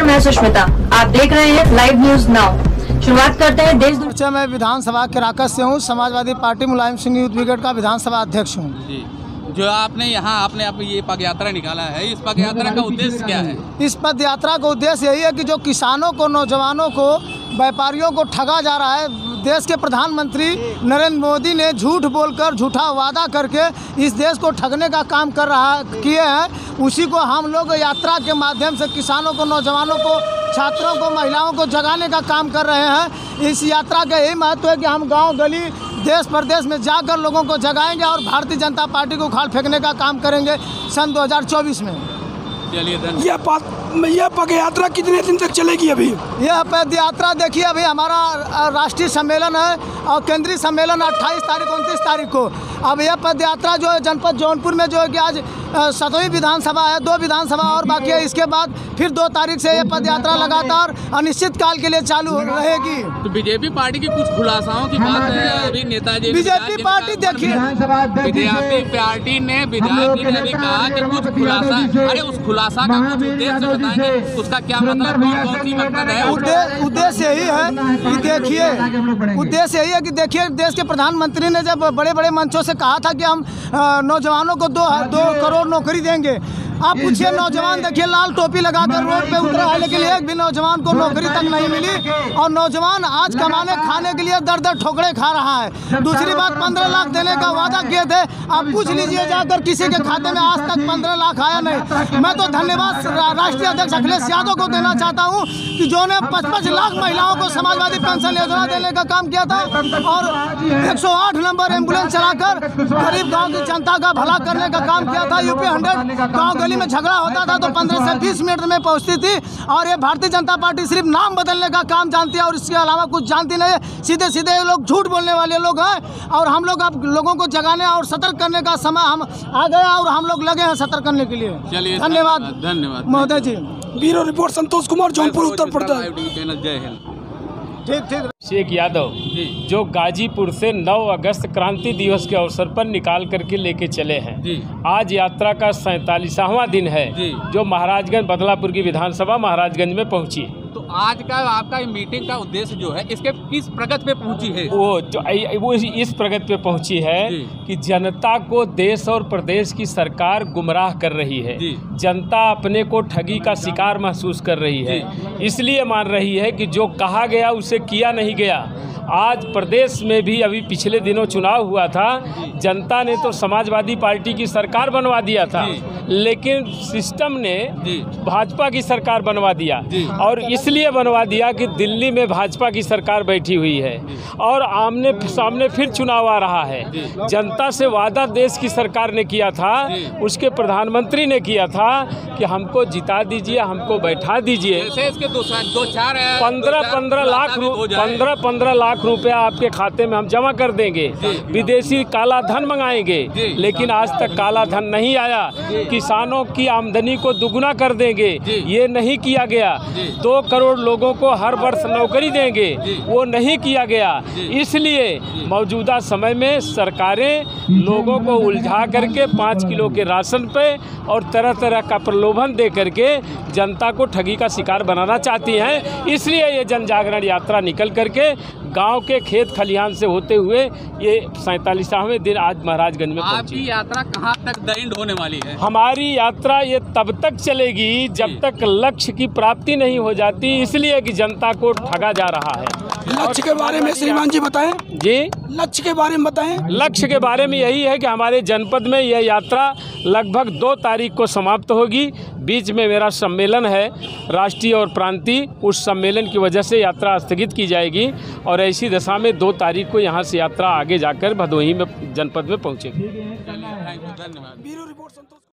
मैं सुष्मिता। आप देख रहे हैं लाइव न्यूज नाउ। शुरुआत करते हैं देश दुनिया। मैं विधानसभा के राकस से हूँ, Samajwadi party Mulayam Singh youth brigade का विधानसभा अध्यक्ष हूँ। जी, जो आपने यहाँ आपने ये पद यात्रा निकाला है, इस पद यात्रा का उद्देश्य क्या है? इस पद यात्रा का उद्देश्य यही है कि जो किसानों को, नौजवानों को, व्यापारियों को ठगा जा रहा है, देश के प्रधानमंत्री नरेंद्र मोदी ने झूठ बोलकर, झूठा वादा करके इस देश को ठगने का काम किए हैं, उसी को हम लोग यात्रा के माध्यम से किसानों को, नौजवानों को, छात्रों को, महिलाओं को जगाने का काम कर रहे हैं। इस यात्रा का यही महत्व है कि हम गांव गली, देश प्रदेश में जाकर लोगों को जगाएंगे और भारतीय जनता पार्टी को उखाड़ फेंकने का काम करेंगे सन 2024 में। चलिए, यह पद यात्रा कितने दिन तक चलेगी? अभी यह पद यात्रा देखिए, अभी हमारा राष्ट्रीय सम्मेलन है और केंद्रीय सम्मेलन 28 तारीख 29 तारीख को। अब यह पद यात्रा जो है जनपद जौनपुर में, जो है कि आज 7वीं विधानसभा है, 2 विधानसभा और बाकी है। इसके बाद फिर 2 तारीख से यह पद यात्रा लगातार अनिश्चित काल के लिए चालू रहेगी। तो बीजेपी पार्टी की कुछ खुलासाओं की बात है अभी नेताजी। बीजेपी पार्टी देखिए, बीजेपी पार्टी ने विधायक जी ने अभी कहा कि कुछ खुलासा, अरे उस खुलासा का कुछ उद्देश्य बताएंगे, उसका क्या मतलब, कौन सी मकसद है? उद्देश्य यही है कि देखिए, उद्देश्य यही है कि देखिए, देश के प्रधानमंत्री ने जब बड़े बड़े मंचों से कहा था कि हम नौजवानों को 2 करोड़ नौकरी देंगे। आप पूछिए, नौजवान देखिए लाल टोपी लगाकर रोड पे उतरा है, लेकिन एक भी नौजवान को नौकरी तक नहीं मिली और नौजवान आज कमाने खाने के लिए दर दर ठोकरे खा रहा है। दूसरी बात, 15 लाख देने का वादा किए थे, आप पूछ लीजिए जाकर, किसी के खाते में आज तक 15 लाख आया नहीं। मैं तो धन्यवाद राष्ट्रीय अध्यक्ष अखिलेश यादव को देना चाहता हूँ कि जो ने 55 लाख महिलाओं को समाजवादी पेंशन योजना देने का काम किया था और 108 नंबर एम्बुलेंस चलाकर गरीब गाँव की जनता का भला करने का काम किया था। यूपी 100 गाँव गली में झगड़ा होता था तो 15 से 20 मिनट में पहुंचती थी। और ये भारतीय जनता पार्टी सिर्फ नाम बदलने का काम जानती है और इसके अलावा कुछ जानती नहीं है। सीधे सीधे लोग झूठ बोलने वाले लोग हैं और हम लोग अब लोगों को जगाने और सतर्क करने का समय हम आ गया और हम लोग लगे हैं सतर्क करने के लिए। चलिए, धन्यवाद महोदय जी। Bureau report Santosh Kumar, Jaunpur, Uttar Pradesh. जय हिंद। ठीक। शेख यादव जो गाजीपुर से 9 अगस्त क्रांति दिवस के अवसर पर निकाल करके लेके चले हैं। आज यात्रा का 47वां दिन है जो महाराजगंज, बदलापुर की विधानसभा महाराजगंज में पहुंची है। तो आज का आपका मीटिंग का उद्देश्य जो है, इसके किस प्रगति पे पहुंची है? वो इस प्रगति पे पहुंची है कि जनता को देश और प्रदेश की सरकार गुमराह कर रही है। जनता अपने को ठगी का शिकार महसूस कर रही है, इसलिए मान रही है कि जो कहा गया उसे किया नहीं गया। आज प्रदेश में भी अभी पिछले दिनों चुनाव हुआ था, जनता ने तो समाजवादी पार्टी की सरकार बनवा दिया था, लेकिन सिस्टम ने भाजपा की सरकार बनवा दिया। और इसलिए बनवा दिया कि दिल्ली में भाजपा की सरकार बैठी हुई है और आमने सामने फिर चुनाव आ रहा है। जनता से वादा देश की सरकार ने किया था, उसके प्रधानमंत्री ने किया था कि हमको जिता दीजिए, हमको बैठा दीजिए। इसके 2-4 15 लाख रुपया आपके खाते में हम जमा कर देंगे, विदेशी काला धन मंगाएंगे, लेकिन आज तक काला धन नहीं आया। किसानों की आमदनी को दुगुना कर देंगे, ये नहीं किया गया। 2 करोड़ लोगों को हर वर्ष नौकरी देंगे, वो नहीं किया गया। इसलिए मौजूदा समय में सरकारें लोगों को उलझा करके 5 किलो के राशन पे और तरह तरह का प्रलोभन दे करके जनता को ठगी का शिकार बनाना चाहती हैं। इसलिए ये जन जागरण यात्रा निकल करके गांव के खेत खलिहान से होते हुए ये 47वां दिन आज महाराजगंज में पहुंची। आपकी यात्रा कहाँ तक द एंड होने वाली है? हमारी यात्रा ये तब तक चलेगी जब तक लक्ष्य की प्राप्ति नहीं हो जाती, इसलिए कि जनता को ठगा जा रहा है। लक्ष्य के बारे में श्रीमान जी बताएं। जी, लक्ष्य के बारे में बताएं। लक्ष्य के बारे में यही है कि हमारे जनपद में यह यात्रा लगभग 2 तारीख को समाप्त होगी। बीच में मेरा सम्मेलन है राष्ट्रीय और प्रांतीय, उस सम्मेलन की वजह से यात्रा स्थगित की जाएगी और ऐसी दशा में 2 तारीख को यहाँ से यात्रा आगे जाकर भदोही में जनपद में पहुँचेगी। धन्यवाद।